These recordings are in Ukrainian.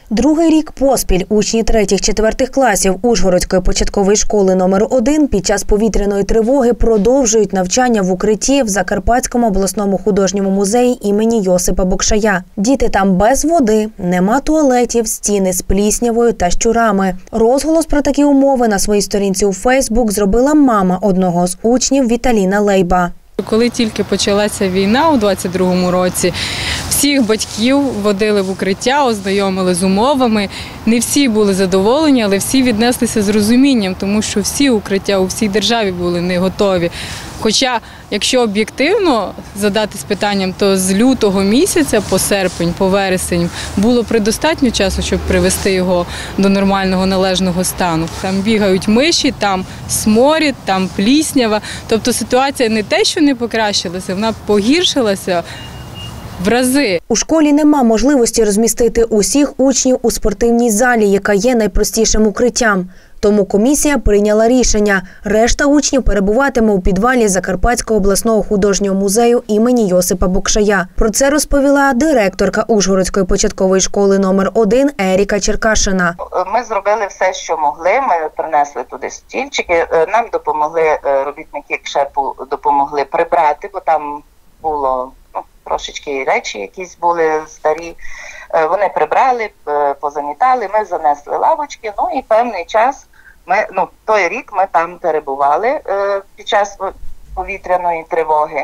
Другий рік поспіль учні 3-4 класів Ужгородської початкової школи номер 1 під час повітряної тривоги продовжують навчання в укритті в Закарпатському обласному художньому музеї імені Йосипа Бокшая. Діти там без води, нема туалетів, стіни з пліснявою та щурами. Розголос про такі умови на своїй сторінці у Фейсбук зробила мама одного з учнів Віталіна Лейба. Коли тільки почалася війна у 22-му році, всіх батьків водили в укриття, ознайомили з умовами. Не всі були задоволені, але всі віднеслися з розумінням, тому що всі укриття у всій державі були не готові. Хоча, якщо об'єктивно задатись питанням, то з лютого місяця по серпень, по вересень було предостатньо часу, щоб привести його до нормального належного стану. Там бігають миші, там сморід, там пліснява. Тобто ситуація не те, що не покращилася, вона погіршилася в рази. У школі нема можливості розмістити усіх учнів у спортивній залі, яка є найпростішим укриттям. Тому комісія прийняла рішення – решта учнів перебуватиме у підвалі Закарпатського обласного художнього музею імені Йосипа Бокшая. Про це розповіла директорка Ужгородської початкової школи номер 1 Еріка Черкашина. Ми зробили все, що могли. Ми принесли туди стільчики. Нам допомогли робітники КШЕПу, допомогли прибрати, бо там було трошечки речі якісь були старі. Вони прибрали, позамітали, ми занесли лавочки, і певний час, той рік ми там перебували під час повітряної тривоги.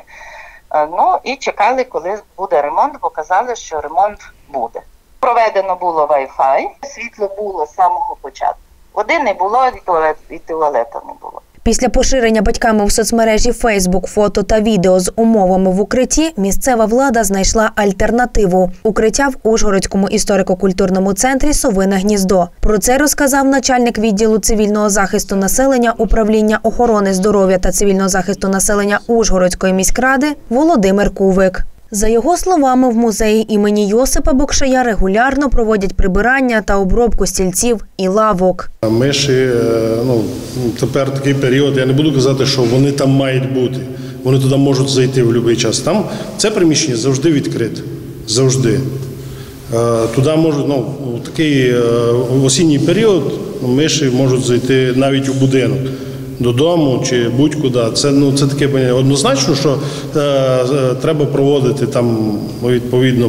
І чекали, коли буде ремонт, бо казали, що ремонт буде. Проведено було Wi-Fi, світло було з самого початку. Води не було, і туалета не було. Після поширення батьками в соцмережі Фейсбук фото та відео з умовами в укритті, місцева влада знайшла альтернативу – укриття в Ужгородському історико-культурному центрі «Совине гніздо». Про це розказав начальник відділу цивільного захисту населення Управління охорони здоров'я та цивільного захисту населення Ужгородської міськради Володимир Кувик. За його словами, в музеї імені Йосипа Бокшая регулярно проводять прибирання та обробку стільців і лавок. Миші, тепер такий період, я не буду казати, що вони там мають бути. Вони туди можуть зайти в будь-який час. Там це приміщення завжди відкрите. Завжди. Туди можуть, у такий осінній період миші можуть зайти навіть у будинок. Додому чи будь-куди. Це таке поняття. Однозначно, що треба проводити там, відповідно,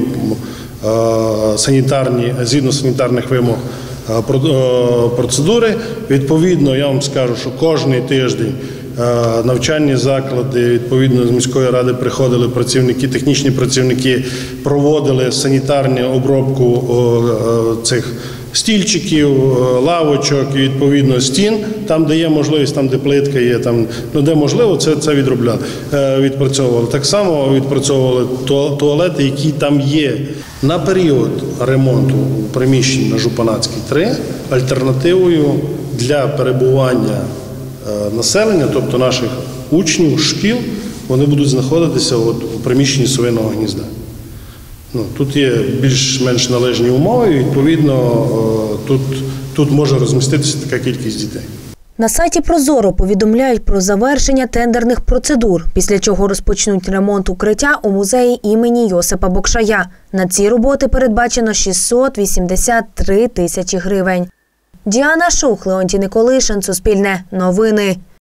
згідно санітарних вимог процедури. Відповідно, я вам скажу, що кожний тиждень навчальні заклади, відповідно, з міської ради приходили працівники, технічні працівники, проводили санітарну обробку цих стільчиків, лавочок і, відповідно, стін, там, де є можливість, там, де плитка є, там, де можливо, це відпрацьовували. Так само відпрацьовували туалети, які там є. На період ремонту приміщень на Жупанацькій 3 альтернативою для перебування населення, тобто наших учнів, шкіл, вони будуть знаходитися у приміщенні «Совиного гнізда». Тут є більш-менш належні умови, і, відповідно, тут може розміститися така кількість дітей. На сайті «Прозоро» повідомляють про завершення тендерних процедур, після чого розпочнуть ремонт укриття у музеї імені Йосипа Бокшая. На ці роботи передбачено 683 тисячі гривень. Діана Шух, Леонтій Николишин, Суспільне новини.